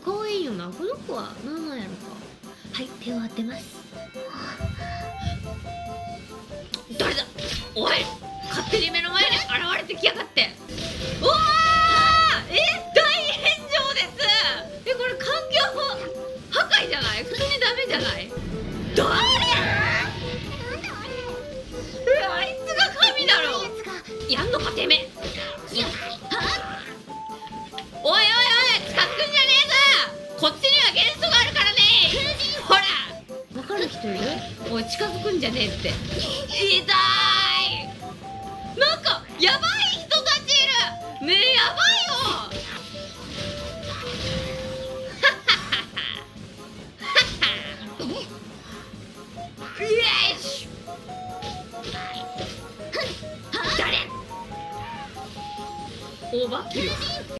可愛いよな。この子は何なんやろか。はい、手を当てます。誰だ。おい、勝手に目の前に現れてきやがって。うわー、大炎上です。これ環境破壊じゃない？普通にダメじゃない？誰？あいつが神だろ。やんのかてめえ。おいおいおい、近づくんじゃねえぞ。こっちには元素があるからね。ほら、分かる人いる？おい、近づくんじゃねえって。痛い。なんかやばい人たちいる。ねえ、やばいよ。よし。誰？オーバーキル。